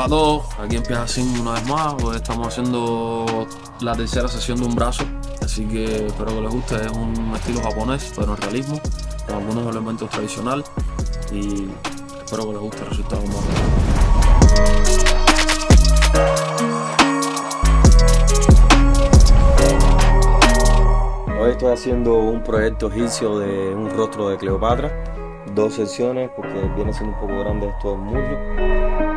a todos, aquí empieza Sim una vez más. Hoy estamos haciendo la tercera sesión de un brazo, así que espero que les guste. Es un estilo japonés, pero en realismo, con algunos elementos tradicionales, y espero que les guste el resultado. Hoy estoy haciendo un proyecto egipcio de un rostro de Cleopatra, 2 secciones porque viene siendo un poco grande esto del muslo.